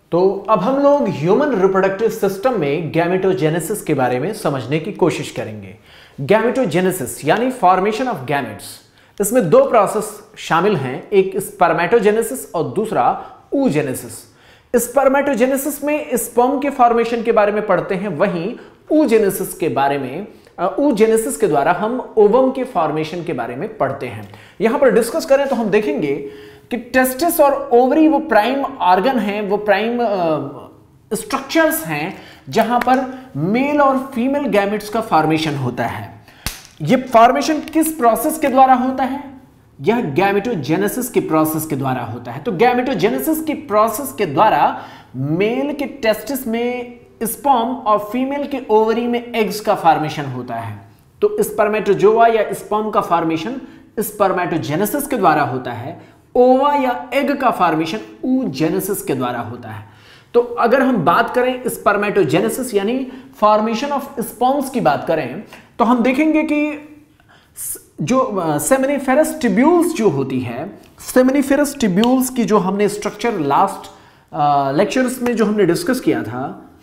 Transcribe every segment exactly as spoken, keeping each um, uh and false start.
तो अब हम लोग ह्यूमन रिप्रोडक्टिव सिस्टम में गैमेटोजेनेसिस के बारे में समझने की कोशिश करेंगे। गैमेटोजेनेसिस यानी फॉर्मेशन ऑफ गैमेट्स, इसमें दो प्रोसेस शामिल हैं, एक स्पर्मेटोजेनेसिस और दूसरा oogenesis। स्पर्मेटोजेनेसिस में स्पर्म के फॉर्मेशन के बारे में पढ़ते हैं, वहीं oogenesis के बारे में oogenesis के द्वारा हम ओवम के फॉर्मेशन के बारे में पढ़ते हैं। यहां पर डिस्कस करें तो हम देखेंगे कि टेस्टिस और ओवरी वो प्राइम ऑर्गन हैं, वो प्राइम स्ट्रक्चर्स हैं जहां पर मेल और फीमेल गैमेट्स का फॉर्मेशन होता है। ये फॉर्मेशन किस प्रोसेस के द्वारा होता है? यह गैमेटोजेनेसिस के प्रोसेस के द्वारा होता है। तो गैमेटोजेनेसिस की प्रोसेस के द्वारा मेल के टेस्टिस में स्पर्म और फीमेल के ओवरी में एग्स का फॉर्मेशन होता है। तो स्पर्मेटोजोआ या स्पर्म का फॉर्मेशन स्पर्मेटोजेनेसिस के द्वारा होता है, ओवा या एग का फॉर्मेशन oogenesis के द्वारा होता है। तो अगर हम बात करें स्पर्मेटोजेनेसिस यानी फॉर्मेशन ऑफ स्पर्म्स की बात करें तो हम देखेंगे कि जो सेमिनिफेरस ट्यूब्यूल्स जो होती है, सेमिनिफेरस ट्यूब्यूल्स की जो हमने स्ट्रक्चर लास्ट लेक्चर्स में जो हमने डिस्कस किया था,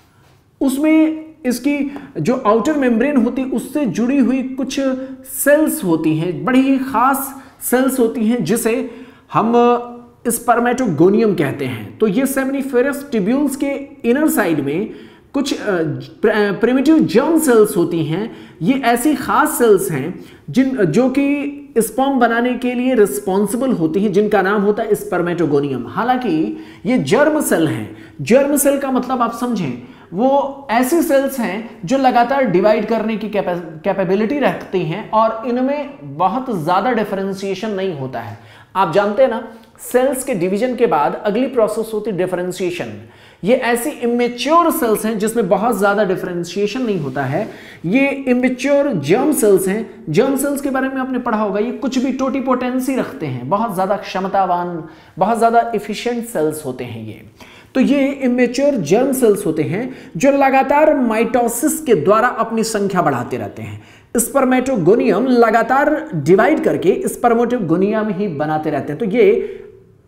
उसमें इसकी जो आउटर मेम्ब्रेन होती है उससे जुड़ी हुई कुछ सेल्स होती हैं, बड़ी ही खास सेल्स होती हैं जिसे हम स्पर्मेटोगोनियम कहते हैं। तो ये सेमिनिफेरस ट्यूब्यूल्स के इनर साइड में कुछ प्रिमिटिव जर्म सेल्स होती हैं। ये ऐसी खास सेल्स हैं जिन जो कि स्पर्म बनाने के लिए रिस्पॉन्सिबल होती हैं, जिनका नाम होता है स्पर्मेटोगोनियम। हालांकि ये जर्म सेल हैं। जर्म सेल का मतलब आप समझें, वो ऐसी सेल्स हैं जो लगातार डिवाइड करने की कैपेबिलिटी रखती हैं और इनमें बहुत ज्यादा डिफरेंशिएशन नहीं होता है। आप जानते हैं ना, सेल्स के डिवीजन के बाद अगली प्रोसेस होती है डिफरेंशिएशन। ये ऐसी इमेच्योर सेल्स हैं जिसमें बहुत ज्यादा डिफरेंशिएशन नहीं होता है। ये इमेच्योर जर्म सेल्स हैं। जर्म सेल्स के बारे में आपने पढ़ा होगा, ये कुछ भी टोटिपोटेंसी रखते हैं, बहुत ज्यादा क्षमतावान, बहुत ज्यादा एफिशिएंट सेल्स होते हैं ये। तो ये इमेच्योर जर्म सेल्स होते हैं जो लगातार माइटोसिस के द्वारा अपनी संख्या बढ़ाते रहते हैं। स्पर्मेटोगोनियम लगातार डिवाइड करके स्पर्मेटोगोनियम ही बनाते रहते हैं। तो ये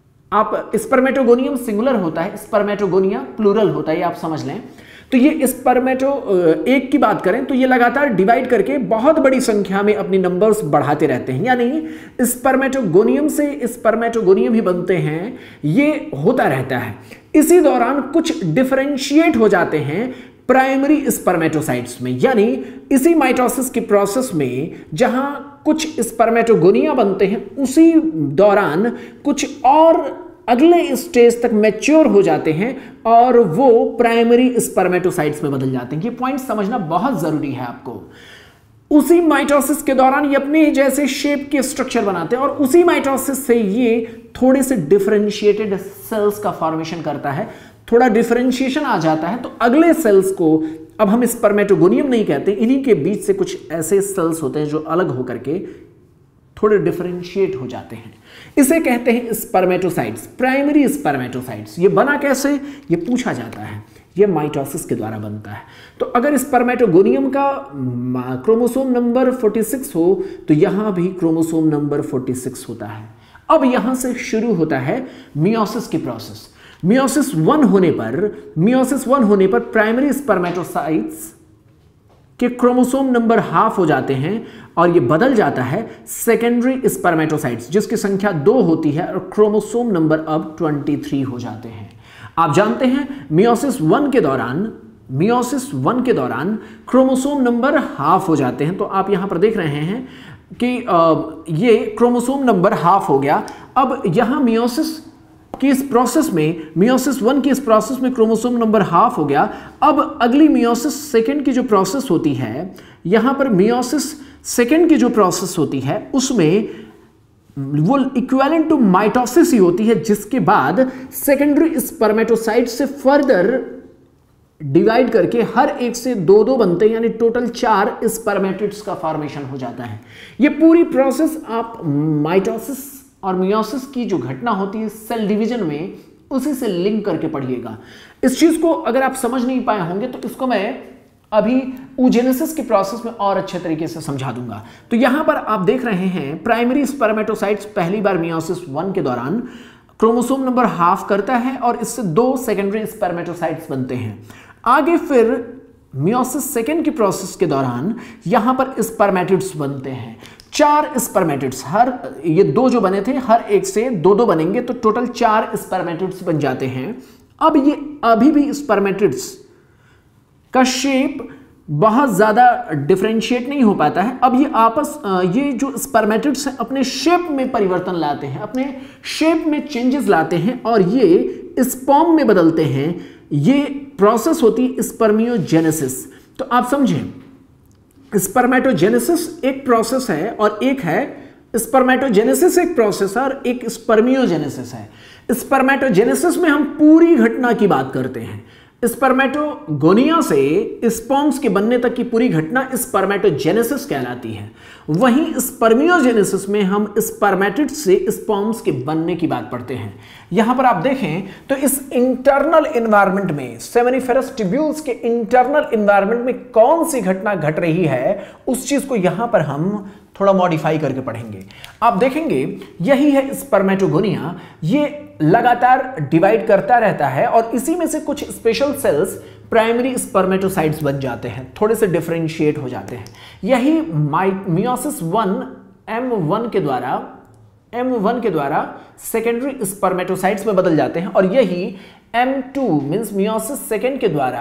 आप स्पर्मेटोगोनियम सिंगुलर होता है, स्पर्मेटोगोनिया प्लूरल होता है, ये आप समझ लें। तो ये स्पर्मेटो एक की बात करें तो ये लगातार डिवाइड करके बहुत बड़ी संख्या में अपनी नंबर्स बढ़ाते रहते हैं, यानी स्पर्मेटोगोनियम से स्पर्मेटोगोनियम ही बनते हैं, ये होता रहता है। इसी दौरान कुछ डिफरेंशिएट हो जाते हैं प्राइमरी स्पर्मेटोसाइट्स में, यानी इसी माइटोसिस की प्रोसेस में जहां कुछ स्पर्मेटोगोनिया बनते हैं, उसी दौरान कुछ और अगले स्टेज तक मैच्योर हो जाते हैं और वो प्राइमरी स्पर्मेटोसाइट्स में बदल जाते हैं। ये पॉइंट समझना बहुत जरूरी है आपको। उसी माइटोसिस के दौरान ये अपने जैसे शेप के स्ट्रक्चर बनाते हैं और उसी माइटोसिस से ये थोड़े से डिफरेंशिएटेड सेल्स का फॉर्मेशन करता है। थोड़ा डिफरेंशिएशन आ जाता है तो अगले सेल्स को अब हम स्पर्मेटोगोनियम नहीं कहते, इन्हीं के बीच से कुछ ऐसे सेल्स होते हैं जो अलग होकर के थोड़े डिफरेंशिएट हो जाते हैं। इसे कहते हैं स्पर्मेटोसाइट्स, प्राइमरी स्पर्मेटोसाइट्स। ये बना कैसे, ये पूछा जाता है। ये माइटोसिस के द्वारा बनता है। तो अगर स्पर्मेटोगोनियम का क्रोमोसोम नंबर छियालीस हो तो यहां भी क्रोमोसोम नंबर छियालीस होता है। अब यहां से शुरू होता है मियोसिस की प्रोसेस। मियोसिस वन होने पर मियोसिस वन होने पर प्राइमरी स्पर्मेटोसाइट्स के क्रोमोसोम नंबर हाफ हो जाते हैं और ये बदल जाता है सेकेंडरी स्पर्मेटोसाइट्स, जिसकी संख्या दो होती है और क्रोमोसोम नंबर अब तेईस हो जाते हैं। आप जानते हैं मियोसिस वन के दौरान मियोसिस वन के दौरान क्रोमोसोम नंबर हाफ हो जाते हैं। तो आप यहां पर देख रहे हैं कि आ, ये क्रोमोसोम नंबर हाफ हो गया। अब यहां मियोसिस कि इस प्रोसेस में मियोसिस वन की इस प्रोसेस में क्रोमोसोम नंबर हाफ हो गया। अब अगली मियोसिस सेकंड की जो प्रोसेस होती है, यहां पर मियोसिस सेकंड की जो प्रोसेस होती है उसमें वो इक्विवेलेंट टू माइटोसिस ही होती है, जिसके बाद सेकेंडरी स्पर्मेटोसाइट से फर्दर डिवाइड करके हर एक से दो दो बनते हैं, यानी टोटल चार स्पर्मेटिड्स का फॉर्मेशन हो जाता है। ये पूरी प्रोसेस आप माइटोसिस और मियोसिस की जो घटना होती है सेल डिवीजन में, उसी से लिंक करके पढ़िएगा। इस चीज को अगर आप समझ नहीं पाए होंगे तो इसको मैं अभी oogenesis के प्रोसेस में और अच्छे तरीके से समझा दूंगा। तो यहां पर आप देख रहे हैं प्राइमरी स्पर्मेटोसाइट्स पहली बार मियोसिस वन के दौरान क्रोमोसोम नंबर हाफ करता है और इससे दो सेकेंडरी स्पर्मेटोसाइट्स बनते हैं। आगे फिर मियोसिस सेकेंड की प्रोसेस के दौरान यहां पर स्पर्मेटिड्स बनते हैं, चार स्पर्मेटिड्स, हर ये दो जो बने थे हर एक से दो दो बनेंगे तो टोटल चार स्पर्मेटिड्स बन जाते हैं। अब ये अभी भी स्पर्मेटिड्स का शेप बहुत ज़्यादा डिफरेंशिएट नहीं हो पाता है। अब ये आपस ये जो स्पर्मेटिड्स हैं अपने शेप में परिवर्तन लाते हैं, अपने शेप में चेंजेस लाते हैं और ये स्पर्म में बदलते हैं। ये प्रोसेस होती है स्पर्मियोजेनेसिस। तो आप समझें, स्पर्मेटोजेनेसिस एक प्रोसेस है और एक है स्पर्मेटोजेनेसिस एक प्रोसेस है और एक स्पर्मियोजेनेसिस है। स्पर्मेटोजेनेसिस में हम पूरी घटना की बात करते हैं। स्पर्मेटोगोनिया से स्पर्म्स के बनने तक की पूरी घटना स्पर्मेटोजेनेसिस कहलाती है। वहीं स्पर्मियोजेनेसिस में हम स्पर्मेटिड से स्पर्म्स के बनने की बात पढ़ते हैं। यहां पर आप देखें तो इस इंटरनल एनवायरनमेंट में, सेमिनिफेरस ट्यूब्यूल्स के इंटरनल एनवायरनमेंट में कौन सी घटना घट रही है, उस चीज को यहां पर हम थोड़ा मॉडिफाई करके पढ़ेंगे। आप देखेंगे यही है स्पर्मेटोगोनिया, ये लगातार डिवाइड करता रहता है और इसी में से कुछ स्पेशल सेल्स प्राइमरी स्पर्मेटोसाइट्स बन जाते हैं, थोड़े से डिफरेंशिएट हो जाते हैं। यही मियोसिस वन एम वन के द्वारा एम वन के द्वारा सेकेंडरी स्पर्मेटोसाइट्स में बदल जाते हैं और यही M two means meiosis second के द्वारा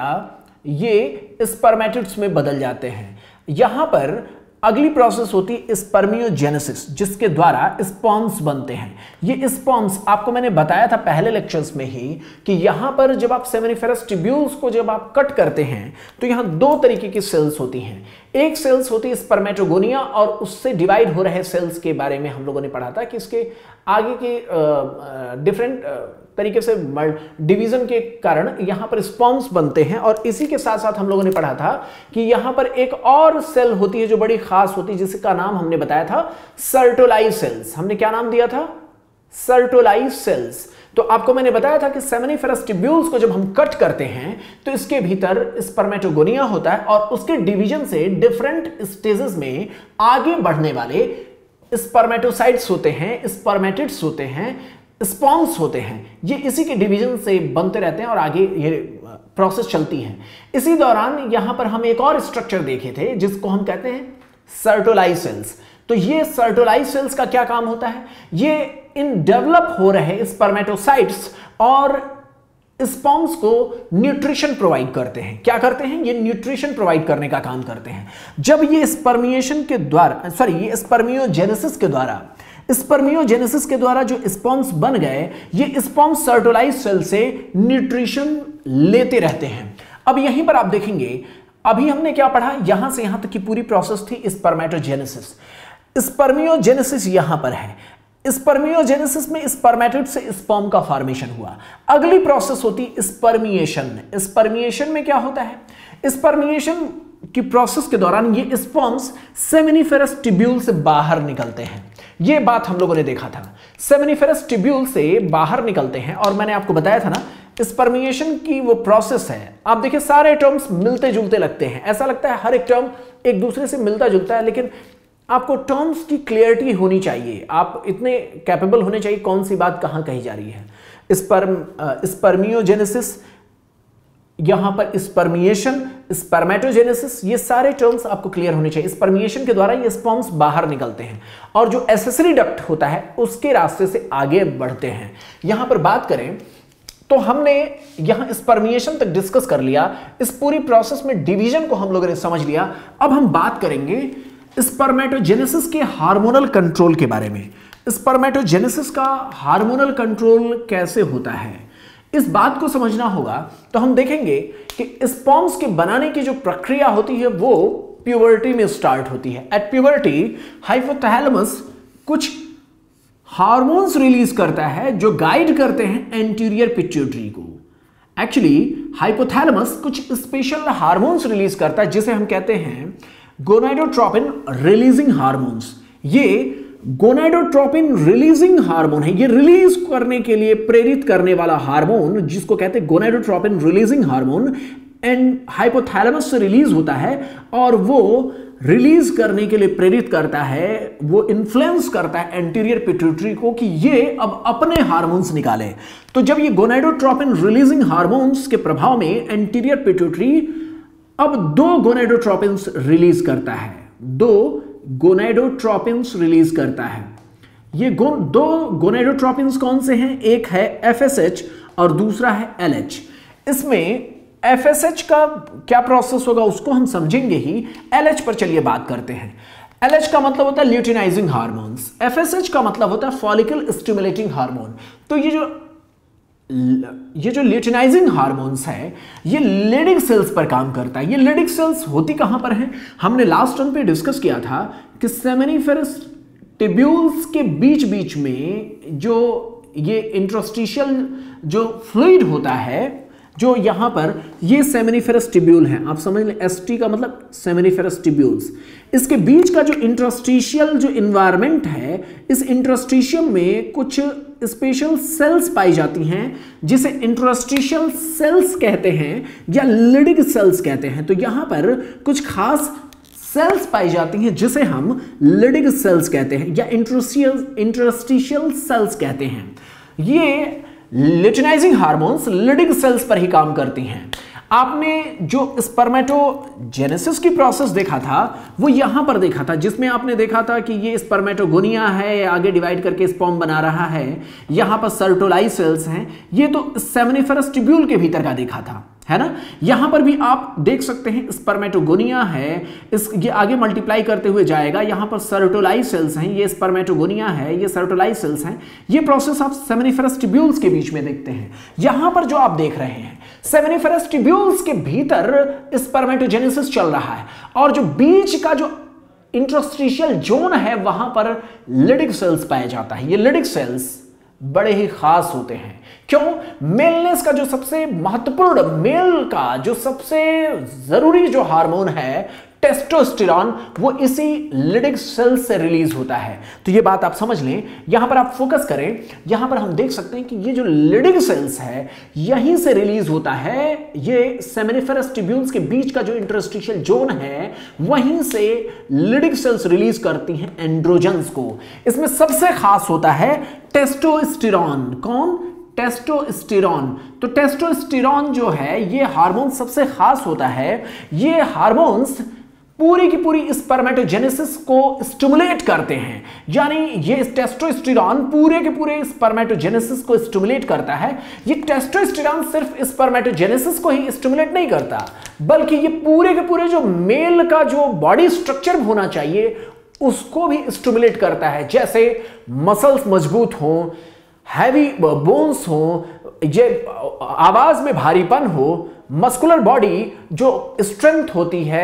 ये स्पर्मेटिड्स में बदल जाते हैं। यहां पर अगली प्रोसेस होती है स्पर्मियोजेनेसिस, जिसके द्वारा स्पर्म्स बनते हैं। ये स्पर्म्स आपको मैंने बताया था पहले लेक्चर्स में ही कि यहां पर जब आप सेमिनिफेरस ट्यूब्यूल्स को जब आप कट करते हैं तो यहां दो तरीके की सेल्स होती हैं। एक सेल्स होती है स्पर्मेटोगोनिया और उससे डिवाइड हो रहे सेल्स के बारे में हम लोगों ने पढ़ा था कि इसके आगे के डिफरेंट तरीके से डिवीजन के कारण यहां पर स्पर्म्स बनते हैं। और इसी के साथ साथ हम लोगों ने पढ़ा था कि यहां पर एक और सेल होती है जो बड़ी खास होती है, जिसका नाम हमने बताया था सर्टोलाई सेल्स। हमने क्या नाम दिया था? Sertoli cells. तो आपको मैंने बताया था कि सेमिनिफेरस ट्यूब्यूल्स को जब हम कट करते हैं तो इसके भीतर स्पर्मेटोगोनिया होता है और उसके डिवीजन से डिफरेंट स्टेजेस में आगे बढ़ने वाले स्पर्मेटोसाइट्स होते हैं, स्पर्मेटिड्स होते हैं, स्पर्म्स होते हैं। ये इसी के डिवीजन से बनते रहते हैं और आगे ये प्रोसेस चलती है। इसी दौरान यहां पर हम एक और स्ट्रक्चर देखे थे जिसको हम कहते हैं सर्टोलाई सेल्स। तो ये सर्टोलाई सेल्स का क्या काम होता है? ये इन डेवलप हो रहे स्पर्मेटोसाइट्स और स्पर्म्स को न्यूट्रिशन प्रोवाइड करते हैं। क्या करते हैं? ये न्यूट्रिशन प्रोवाइड करने का काम करते हैं। जब ये स्पर्मिएशन के द्वारा सॉरी ये स्पर्मियोजेनेसिस के द्वारा स्पर्मियोजेनेसिस के द्वारा जो स्पर्म्स बन गए, ये स्पर्म्स सर्टोलाई सेल से न्यूट्रिशन लेते रहते हैं। अब यहीं पर आप देखेंगे, अभी हमने क्या पढ़ा, यहां से यहां तक की पूरी प्रोसेस थी स्पर्मेटोजेनेसिस। स्पर्मियोजेनेसिस यहां पर है। स्पर्मियोजेनेसिस में स्पर्मेटिड से स्पर्म का फॉर्मेशन हुआ। अगली प्रोसेस होती स्पर्मिएशन। स्पर्मिएशन में क्या होता है? स्पर्मिएशन की प्रोसेस के दौरान ये स्पर्म्स सेमिनिफेरस ट्यूब्यूल से बाहर निकलते हैं। ये बात हम लोगों ने देखा था, सेमिनिफेरस ट्यूब्यूल से बाहर निकलते हैं। और मैंने आपको बताया था ना, स्पर्मिएशन की वो प्रोसेस है। आप देखिए सारे टर्म्स मिलते जुलते लगते हैं, ऐसा लगता है हर एक टर्म एक दूसरे से मिलता जुलता है, लेकिन आपको टर्म्स की क्लियरिटी होनी चाहिए। आप इतने कैपेबल होने चाहिए कौन सी बात कहां कही जा रही है। स्पर्म स्पर्मियोजेनेसिस, यहां पर स्पर्मिएशन, स्पर्मेटोजेनेसिस, ये सारे टर्म्स आपको क्लियर होने चाहिए। स्पर्मिएशन के द्वारा ये स्पर्म्स बाहर निकलते हैं और जो एक्सेसरी डक्ट होता है उसके रास्ते से आगे बढ़ते हैं। यहां पर बात करें तो हमने यहां स्पर्मिएशन तक डिस्कस कर लिया। इस पूरी प्रोसेस में डिवीजन को हम लोगों ने समझ लिया। अब हम बात करेंगे स्पर्मेटोजेनेसिस के हार्मोनल कंट्रोल के बारे में। स्पर्मेटोजेनेसिस का हार्मोनल कंट्रोल कैसे होता है, इस बात को समझना होगा। तो हम देखेंगे कि स्पर्म्स के बनाने की जो प्रक्रिया होती है वो प्यूबर्टी में स्टार्ट होती है। एट प्यूबर्टी हाइपोथैलेमस कुछ हार्मोन्स रिलीज करता है जो गाइड करते हैं एंटीरियर पिट्यूटरी को। एक्चुअली हाइपोथैलेमस कुछ स्पेशल हार्मोन्स रिलीज करता है जिसे हम कहते हैं गोनाडोट्रोपिन रिलीजिंग हार्मोन्स। ये गोनाडोट्रोपिन रिलीजिंग हार्मोन है, ये रिलीज करने के लिए प्रेरित करने वाला हार्मोन जिसको कहते हैं gonadotropin releasing hormone, and hypothalamus से रिलीज होता है और वो रिलीज करने के लिए प्रेरित करता है, वो इन्फ्लुएंस करता है एंटीरियर पिट्यूटरी को कि ये अब अपने हार्मोन्स निकाले। तो जब ये गोनेडोट्रोपिन रिलीजिंग हार्मोन्स के प्रभाव में एंटीरियर पिट्यूटरी अब दो गोनेडोट्रोपिन्स रिलीज करता है, दो गोनेडोट्रोपिन्स रिलीज करता है। ये गो, दो गोनेडोट्रोपिन्स कौन से हैं? एक है एफ एस एच और दूसरा है एल एच। इसमें एफ एस एच का क्या प्रोसेस होगा उसको हम समझेंगे ही। एल एच पर चलिए बात करते हैं। एल एच का मतलब होता है luteinizing hormones, F S H का मतलब होता है फॉलिकल स्टिमुलेटिंग हार्मोन। तो ये जो ये जो ल्यूटिनाइजिंग हार्मोन्स है ये लेडिग सेल्स पर काम करता है। ये लेडिग सेल्स होती कहां पर हैं? हमने लास्ट टर्म पे डिस्कस किया था कि सेमिनिफेरस टिब्यूल्स के बीच बीच में जो ये इंट्रोस्टिशियल जो फ्लूइड होता है, जो यहां पर ये सेमिनिफेरस टिब्यूल है, आप समझ लें, एस टी का मतलब सेमिनिफेरस टिब्यूल्स। इसके बीच का जो इंट्रोस्टिशियल जो इन्वायरमेंट है, इस इंट्रोस्टिशियम में कुछ स्पेशल सेल्स पाई जाती हैं जिसे इंट्रोस्टिशियल सेल्स कहते हैं या लिडिग सेल्स कहते हैं। तो यहां पर कुछ खास सेल्स पाई जाती हैं जिसे हम लिडिग सेल्स कहते हैं या इंट्रोस्टिशियल इंट्रोस्टिशियल सेल्स कहते हैं। ये ल्यूटिनाइजिंग हार्मोन्स लिडिग सेल्स पर ही काम करती हैं। आपने जो स्पर्मेटोजेनेसिस की प्रोसेस देखा था वो यहां पर देखा था, जिसमें आपने देखा था कि ये स्पर्मेटोगोनिया है, आगे डिवाइड करके स्पर्म बना रहा है, यहां पर सर्टोलाई सेल्स हैं। ये तो सेमिनिफेरस टिब्यूल के भीतर का देखा था, है ना। यहां पर भी आप देख सकते हैं स्पर्मेटोगोनिया है, इस ये आगे मल्टीप्लाई करते हुए जाएगा। यहां पर सर्टोलाई सेल्स हैं, ये स्पर्मेटोगोनिया है, ये सर्टोलाई सेल्स हैं। ये प्रोसेस आप सेमिनिफेरस टिब्यूल्स के बीच में देखते हैं। यहां पर जो आप देख रहे हैं सेमिनिफेरस टिब्यूल्स के भीतर स्पर्मेटोजेनेसिस चल रहा है और जो बीच का जो इंट्रोस्टिशियल जोन है वहां पर लिडिग सेल्स पाया जाता है। ये लिडिग सेल्स बड़े ही खास होते हैं। क्यों? मेलनेस का जो सबसे महत्वपूर्ण, मेल का जो सबसे जरूरी जो हार्मोन है टेस्टोस्टेरॉन, वो इसी लिडिग सेल से रिलीज होता है। तो ये बात आप समझ लें। यहां पर आप फोकस करें, यहां पर हम देख सकते हैं कि ये जो लिडिग सेल्स है यहीं से रिलीज होता है। ये सेमिनिफेरस टिब्यूल्स के बीच का जो इंटरस्टिशियल जोन है वहीं से लिडिग सेल्स रिलीज करती हैं एंड्रोजन्स को। इसमें सबसे खास होता है टेस्टोस्टेरॉन। कौन? टेस्टोस्टेरॉन। तो टेस्टोस्टेरॉन जो है ये हार्मोन सबसे खास होता है। ये हार्मोन्स पूरी की पूरी स्पर्मेटोजेनेसिस को स्टिमुलेट करते हैं, यानी ये टेस्टोस्टेरॉन पूरे के पूरे स्पर्मेटोजेनेसिस को स्टिमुलेट करता है। ये टेस्टोस्टेरॉन सिर्फ स्पर्मेटोजेनेसिस को ही स्टिमुलेट नहीं करता, बल्कि ये पूरे के पूरे जो मेल का जो बॉडी स्ट्रक्चर होना चाहिए उसको भी स्टिमुलेट करता है। जैसे मसल्स मजबूत हों, हैवी बोन्स हो, ये आवाज में भारीपन हो, मस्कुलर बॉडी जो स्ट्रेंथ होती है,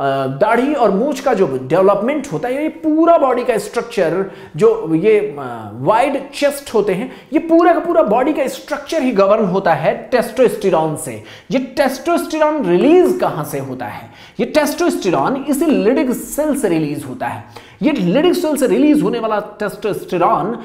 दाढ़ी और मूंछ का जो डेवलपमेंट होता है, ये पूरा बॉडी का स्ट्रक्चर, जो ये वाइड चेस्ट होते हैं, ये पूरा का पूरा बॉडी का स्ट्रक्चर ही गवर्न होता है टेस्टोस्टेरॉन से। ये टेस्टोस्टेरॉन रिलीज कहां से होता है? ये टेस्टोस्टेरॉन इसी लिडिग सेल से रिलीज होता है। ये लिडिग सेल से रिलीज होने वाला टेस्टोस्टेरॉन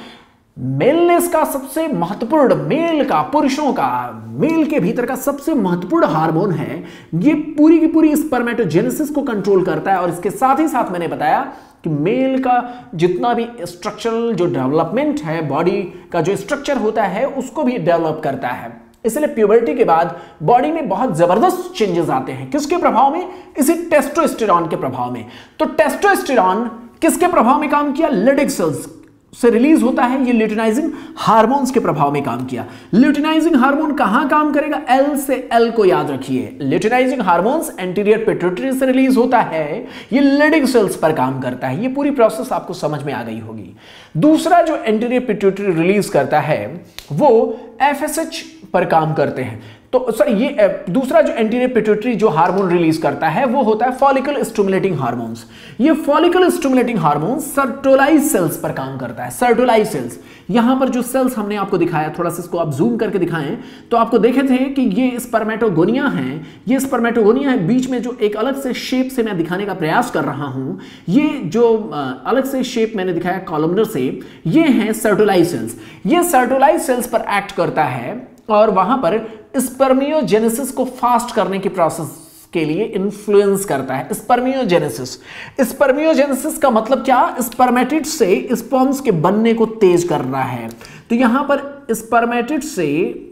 मेलनेस का सबसे महत्वपूर्ण, मेल का, पुरुषों का, मेल के भीतर का सबसे महत्वपूर्ण हार्मोन है। ये पूरी की पूरी स्पर्मेटोजेनेसिस को कंट्रोल करता है और इसके साथ ही साथ मैंने बताया कि मेल का जितना भी स्ट्रक्चरल जो डेवलपमेंट है, बॉडी का जो स्ट्रक्चर होता है उसको भी डेवलप करता है। इसलिए प्यूबर्टी के बाद बॉडी में बहुत जबरदस्त चेंजेस आते हैं। किसके प्रभाव में? इसी टेस्टोस्टेरॉन के प्रभाव में। तो टेस्टोस्टेरॉन किसके प्रभाव में काम किया? लिडिग सेल्स से रिलीज होता है। ये ल्यूटिनाइजिंग हार्मोन्स के प्रभाव में काम किया। ल्यूटिनाइजिंग हार्मोन कहां काम करेगा? एल से एल को याद रखिए। ल्यूटिनाइजिंग हार्मोन्स एंटीरियर पिट्यूटरी से रिलीज होता है, ये लिडिग सेल्स पर काम करता है। ये पूरी प्रोसेस आपको समझ में आ गई होगी। दूसरा जो एंटीरियर पिट्यूटरी रिलीज करता है वो एफ एस एच पर काम करते हैं। तो सर ये दूसरा जो एंटीरियर पिट्यूटरी जो हार्मोन रिलीज करता है वो होता है फॉलिकल स्टिमुलेटिंग हार्मोन्स। ये follicle stimulating hormone Sertoli cells पर काम करता है। सर्टोलाई सेल्स, यहां पर जो सेल्स हमने आपको दिखाया, थोड़ा सा इसको आप जूम करके दिखाएं तो आपको देखे थे कि ये स्पर्मेटोगोनिया है। ये स्पर्मेटोगोनिया है, बीच में जो एक अलग से शेप से मैं दिखाने का प्रयास कर रहा हूं, ये जो अलग से शेप मैंने दिखाया कॉलमनर से, ये हैं सर्टोलाई सेल्स। ये सर्टोलाई सेल्स पर एक्ट करता है और वहां पर स्पर्मियोजेनेसिस को फास्ट करने की प्रोसेस के लिए इन्फ्लुएंस करता है। स्पर्मियोजेनेसिस, स्पर्मियोजेनेसिस का मतलब क्या? स्पर्मेटिड से स्पर्म्स के बनने को तेज करना है। तो यहां पर स्पर्मेटिड से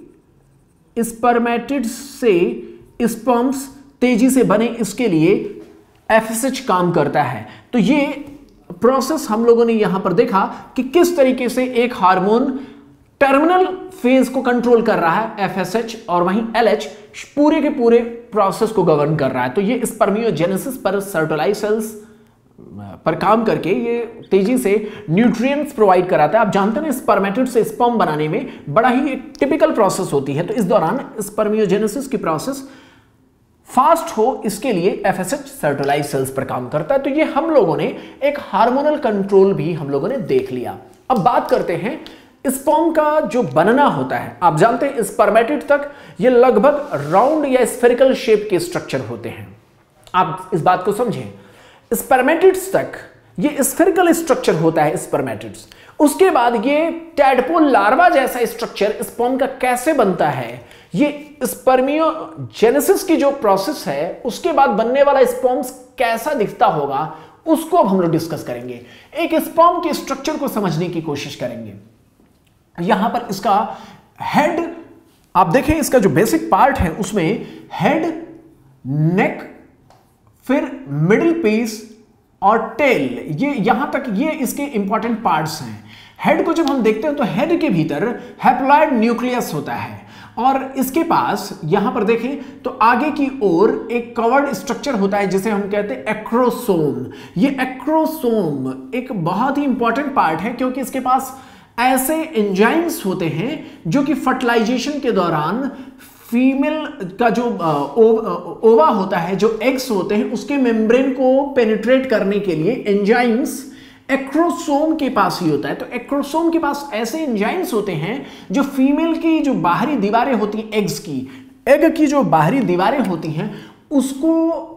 स्पर्मेटिड से स्पर्म्स तेजी से बने, इसके लिए एफएसएच काम करता है। तो ये प्रोसेस हम लोगों ने यहां पर देखा कि किस तरीके से एक हार्मोन टर्मिनल फेज को कंट्रोल कर रहा है एफएसएच, और वहीं एलएच पूरे के पूरे प्रोसेस को गवर्न कर रहा है। तो ये स्पर्मियोजेनेसिस पर सर्टोलाइज सेल्स पर काम करके ये तेजी से न्यूट्रिएंट्स प्रोवाइड कराता है। आप जानते हैं स्पर्मेटिड से स्पर्म बनाने में बड़ा ही एक टिपिकल प्रोसेस होती है। तो इस दौरान स्पर्मियोजेनेसिस की प्रोसेस फास्ट हो, इसके लिए एफएसएच सर्टोलाइज सेल्स पर काम करता है। तो ये हम लोगों ने एक हार्मोनल कंट्रोल भी हम लोगों ने देख लिया। अब बात करते हैं स्पर्म का जो बनना होता है। आप जानते हैं स्पर्मेटिड तक ये लगभग राउंड या स्फेरिकल शेप के स्ट्रक्चर होते हैं। आप इस बात को समझें, स्पर्मेटिड्स तक ये स्फेरिकल स्ट्रक्चर होता है स्पर्मेटिड्स। उसके बाद ये टैडपोल लार्वा जैसा स्ट्रक्चर स्पर्म का कैसे बनता है, ये स्पर्मियोजेनेसिस की जो प्रोसेस है उसके बाद बनने वाला स्पर्म्स कैसा दिखता होगा, उसको अब हम लोग डिस्कस करेंगे। एक स्पर्म के स्ट्रक्चर को समझने की कोशिश करेंगे। यहां पर इसका हेड आप देखें, इसका जो बेसिक पार्ट है उसमें हेड, नेक, फिर मिडिल पीस और टेल, ये यहां तक ये इसके इंपॉर्टेंट पार्ट्स हैं। हेड को जब हम देखते हैं तो हेड के भीतर हैप्लॉइड न्यूक्लियस होता है, और इसके पास यहां पर देखें तो आगे की ओर एक कवर्ड स्ट्रक्चर होता है जिसे हम कहते हैं एक्रोसोम। ये एक्रोसोम एक बहुत ही इंपॉर्टेंट पार्ट है क्योंकि इसके पास ऐसे एंजाइम्स होते हैं जो कि फर्टिलाइजेशन के दौरान फीमेल का जो ओवा होता है, जो एग्स होते हैं, उसके मेम्ब्रेन को पेनिट्रेट करने के लिए एंजाइम्स एक्रोसोम के पास ही होता है। तो एक्रोसोम के पास ऐसे एंजाइम्स होते हैं जो फीमेल की जो बाहरी दीवारें होती हैं, एग्स की एग की जो बाहरी दीवारें होती हैं उसको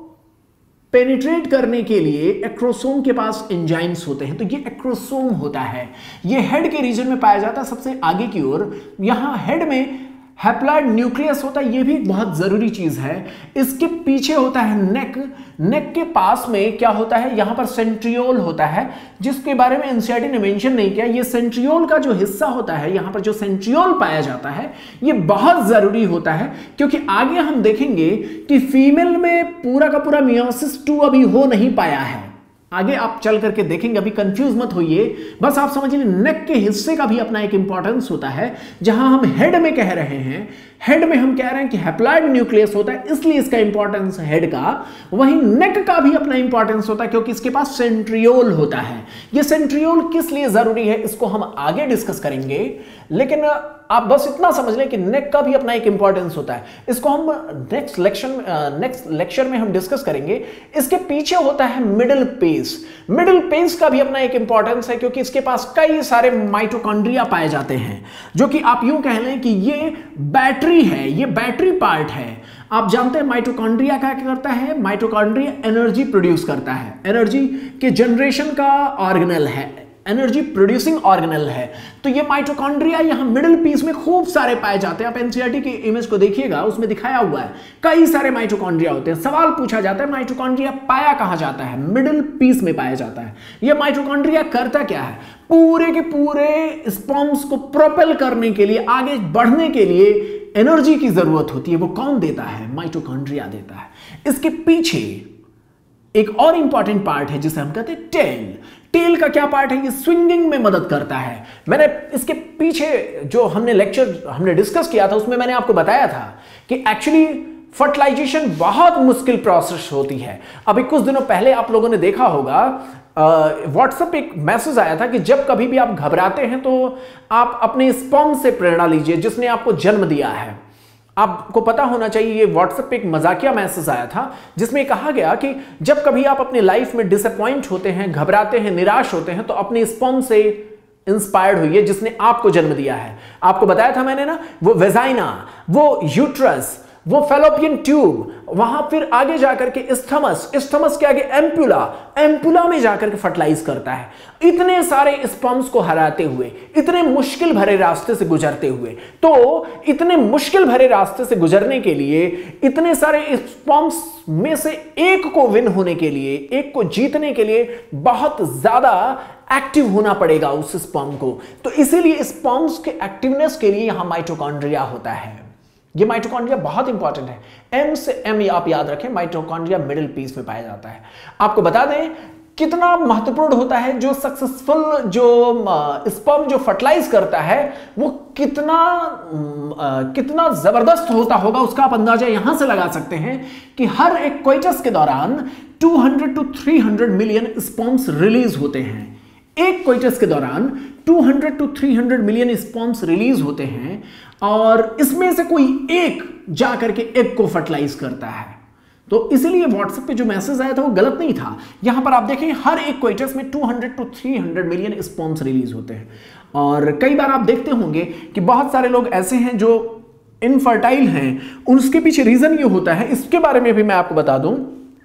पेनिट्रेट करने के लिए एक्रोसोम के पास एंजाइम्स होते हैं। तो ये एक्रोसोम होता है, ये हेड के रीजन में पाया जाता है सबसे आगे की ओर। यहां हेड में हैप्लॉइड न्यूक्लियस होता है, ये भी एक बहुत जरूरी चीज है। इसके पीछे होता है नेक, नेक के पास में क्या होता है, यहां पर सेंट्रियोल होता है जिसके बारे में एनसीईआरटी ने मेंशन नहीं किया। ये सेंट्रियोल का जो हिस्सा होता है, यहां पर जो सेंट्रियोल पाया जाता है, ये बहुत जरूरी होता है क्योंकि आगे हम देखेंगे कि फीमेल में पूरा का पूरा मियोसिस टू अभी हो नहीं पाया है। आगे आप चल करके देखेंगे, अभी कंफ्यूज मत होइए, बस आप समझिए नेक के हिस्से का भी अपना एक इंपॉर्टेंस होता है। जहां हम हेड में कह रहे हैं, हेड में हम कह रहे हैं कि हैप्लॉइड न्यूक्लियस होता है इसलिए इसका इंपॉर्टेंस हेड का, वहीं नेक का भी अपना इंपॉर्टेंस होता है क्योंकि इसके पास सेंट्रियोल होता है। ये सेंट्रियोल किस लिए जरूरी है इसको हम आगे डिस्कस करेंगे, लेकिन आप बस इतना समझ लें कि नेक का भी अपना एक इंपॉर्टेंस होता है। इसको हम नेक्स्ट लेक्चर नेक्स्ट लेक्चर में हम डिस्कस करेंगे। इसके पीछे होता है मिडिल पेस। मिडिल पेस का भी अपना एक इंपॉर्टेंस है क्योंकि इसके पास कई सारे माइटोकॉन्ड्रिया पाए जाते हैं, जो कि आप यूं कह लें कि ये बैटरी है, ये बैटरी पार्ट है। आप जानते हैं माइटोकॉन्ड्रिया क्या करता है, माइटोकॉन्ड्रिया एनर्जी प्रोड्यूस करता है, एनर्जी के जनरेशन का ऑर्गेनल है, एनर्जी प्रोड्यूसिंग ऑर्गेनल है। तो ये माइटोकॉन्ड्रिया यहां मिडिल पीस में खूब सारे पाए जाते हैं। आप एनसीईआरटी की इमेज को देखिएगा, उसमें दिखाया हुआ है कई सारे माइटोकॉन्ड्रिया होते हैं। सवाल पूछा जाता है माइटोकॉन्ड्रिया पाया कहां जाता है, मिडिल पीस में पाया जाता है। ये माइटोकॉन्ड्रिया करता क्या है, पूरे के पूरे स्पर्म्स को प्रोपेल करने के लिए, आगे बढ़ने के लिए एनर्जी की जरूरत होती है। वो कौन देता है, माइटोकॉन्ड्रिया देता है। इसके पीछे एक और इंपॉर्टेंट पार्ट है जिसे हम कहते हैं टेल। टेल का क्या पार्ट है, ये स्विंगिंग में मदद करता है। मैंने इसके पीछे जो हमने लेक्चर हमने डिस्कस किया था उसमें मैंने आपको बताया था कि एक्चुअली फर्टिलाइजेशन बहुत मुश्किल प्रोसेस होती है। अभी कुछ दिनों पहले आप लोगों ने देखा होगा, व्हाट्सएप एक मैसेज आया था कि जब कभी भी आप घबराते हैं तो आप अपने स्पर्म से प्रेरणा लीजिए जिसने आपको जन्म दिया है। आपको पता होना चाहिए, ये व्हाट्सएप पे एक मजाकिया मैसेज आया था जिसमें कहा गया कि जब कभी आप अपनी लाइफ में डिसअपॉइंट होते हैं, घबराते हैं, निराश होते हैं, तो अपने स्पर्म से इंस्पायर्ड हुई है जिसने आपको जन्म दिया है। आपको बताया था मैंने ना, वो वेजाइना, वो यूट्रस, वो फेलोपियन ट्यूब, वहां फिर आगे जाकर के इस्थमस, इस्थमस के आगे एम्पुला, एम्पुला में जाकर के फर्टिलाइज करता है। इतने सारे स्पर्म्स को हराते हुए, इतने मुश्किल भरे रास्ते से गुजरते हुए, तो इतने मुश्किल भरे रास्ते से गुजरने के लिए, इतने सारे स्पर्म्स में से एक को विन होने के लिए, एक को जीतने के लिए बहुत ज्यादा एक्टिव होना पड़ेगा उस स्पर्म को। तो इसीलिए स्पर्म्स के एक्टिवनेस के लिए यहां माइटोकॉन्ड्रिया होता है। ये माइटोकॉन्ड्रिया बहुत इंपॉर्टेंट है, एम से एम आप याद रखें, माइटोकॉन्ड्रिया मिडिल पीस में पाया जाता है। आपको बता दें कितना महत्वपूर्ण होता है, जो सक्सेसफुल जो स्पर्म जो फर्टिलाइज करता है वो कितना कितना जबरदस्त होता होगा, उसका आप अंदाजा यहां से लगा सकते हैं कि हर एक कोइटस के दौरान दो सौ टू तीन सौ मिलियन स्पर्म्स रिलीज होते हैं। एक कोइटस के दौरान दो सौ टू तीन सौ मिलियन स्पर्म्स रिलीज होते हैं और इसमें से कोई एक जाकर के एग को फर्टिलाइज करता है। तो इसीलिए व्हाट्सएप पे जो मैसेज आया था वो गलत नहीं था। यहां पर आप देखें हर एक कोइटस में दो सौ टू तीन सौ मिलियन स्पर्म्स रिलीज होते हैं। और कई बार आप देखते होंगे कि बहुत सारे लोग ऐसे हैं जो इनफर्टाइल हैं, उसके पीछे रीजन ये होता है, इसके बारे में भी मैं आपको बता दूं।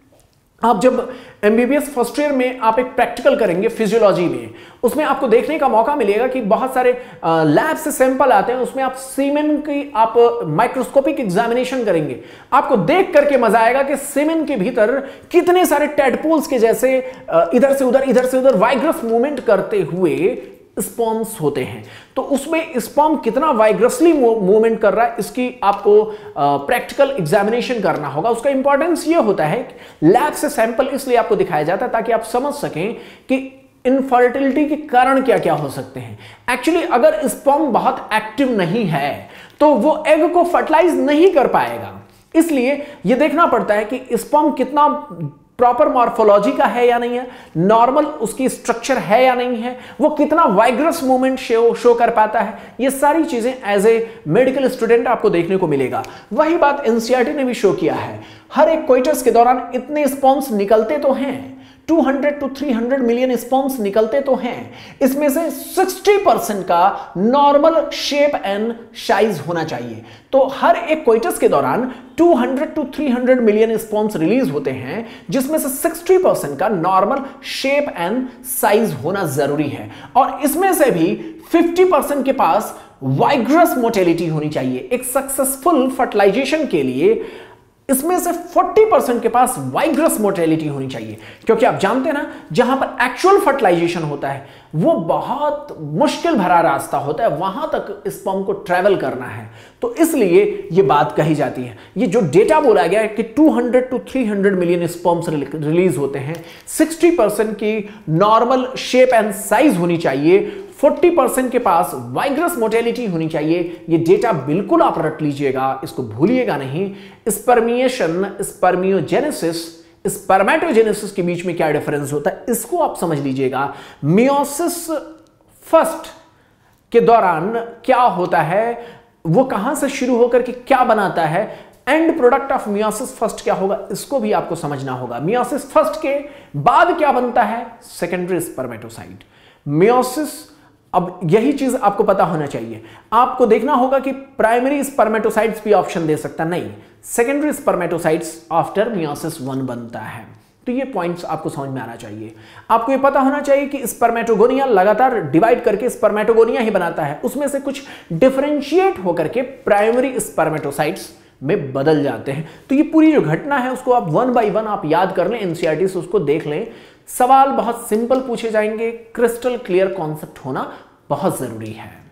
आप जब एमबीबीएस फर्स्ट ईयर में आप एक प्रैक्टिकल करेंगे फिजियोलॉजी में, उसमें आपको देखने का मौका मिलेगा कि बहुत सारे लैब से सैंपल आते हैं, उसमें आप सीमेन की आप माइक्रोस्कोपिक एग्जामिनेशन करेंगे। आपको देख करके मजा आएगा कि सीमेन के भीतर कितने सारे टैडपोल्स के जैसे इधर से उधर इधर से उधर वाइग्रस मूवमेंट करते हुए स्पर्म्स होते हैं। तो उसमें स्पर्म कितना वाइग्रसली मूवमेंट कर रहा है, इसकी आपको प्रैक्टिकल एग्जामिनेशन करना होगा। उसका इंपॉर्टेंस ये होता है कि लैब से सैंपल इसलिए आपको दिखाया जाता है ताकि आप समझ सकें कि इनफर्टिलिटी के कारण क्या क्या हो सकते हैं। एक्चुअली अगर स्पर्म बहुत एक्टिव नहीं है तो वो एग को फर्टिलाइज नहीं कर पाएगा। इसलिए यह देखना पड़ता है कि स्पर्म कितना प्रॉपर मॉर्फोलॉजी का है या नहीं है, नॉर्मल उसकी स्ट्रक्चर है या नहीं है, वो कितना वाइग्रस मूवमेंट शो शो कर पाता है, ये सारी चीजें एज ए मेडिकल स्टूडेंट आपको देखने को मिलेगा। वही बात एनसीईआरटी ने भी शो किया है। हर एक कोइटस के दौरान इतने स्पर्म्स निकलते तो हैं, दो सौ टू तीन सौ मिलियन स्पर्म्स निकलते तो हैं, इसमें से साठ परसेंट का नॉर्मल शेप एंड साइज होना चाहिए। तो हर एक कोइटस के दौरान दो सौ टू तीन सौ मिलियन स्पर्म्स रिलीज होते हैं, जिसमें से साठ परसेंट का नॉर्मल शेप एंड साइज होना जरूरी है। और इसमें से भी पचास परसेंट के पास वाइग्रस मोटिलिटी होनी चाहिए। एक सक्सेसफुल फर्टिलाइजेशन के लिए इसमें से चालीस परसेंट के पास वाइग्रस मोटिलिटी होनी चाहिए, क्योंकि आप जानते हैं ना, जहां पर एक्चुअल फर्टिलाइजेशन होता है वो बहुत मुश्किल भरा रास्ता होता है, वहां तक स्पर्म को ट्रैवल करना है। तो इसलिए ये बात कही जाती है। ये जो डेटा बोला गया है कि दो सौ टू तीन सौ मिलियन स्पर्म्स रिलीज होते हैं, साठ परसेंट की नॉर्मल शेप एंड साइज होनी चाहिए, चालीस परसेंट के पास वाइग्रस मोटिलिटी होनी चाहिए। ये डेटा बिल्कुल आप रट लीजिएगा, इसको भूलिएगा नहीं। स्पर्मिएशन, स्पर्मियोजेनेसिस, स्पर्मेटोजेनेसिस के बीच में क्या डिफरेंस होता है इसको आप समझ लीजिएगा। मियोसिस फर्स्ट के दौरान क्या होता है, वो कहां से शुरू होकर के क्या बनाता है, end product of meiosis first क्या होगा, इसको भी आपको समझना होगा। मियोसिस फर्स्ट के बाद क्या बनता है, सेकेंडरी स्पर्मेटोसाइट। मियोसिस, अब यही चीज आपको पता होना चाहिए। आपको देखना होगा कि प्राइमरी स्पर्मेटोसाइट्स भी ऑप्शन दे सकता नहीं, secondary spermatocytes after meiosis one बनता है। तो ये पॉइंट्स आपको समझ में आना चाहिए। आपको ये पता होना चाहिए कि स्पर्मेटोगोनिया लगातार डिवाइड करके स्पर्मेटोगोनिया ही बनाता है, उसमें से कुछ डिफरेंशिएट होकर के प्राइमरी स्पर्मेटोसाइट्स में बदल जाते हैं। तो ये पूरी जो घटना है उसको आप वन बाय वन आप याद कर लें, एनसीईआरटी से उसको देख लें। सवाल बहुत सिंपल पूछे जाएंगे, क्रिस्टल क्लियर कॉन्सेप्ट होना बहुत जरूरी है।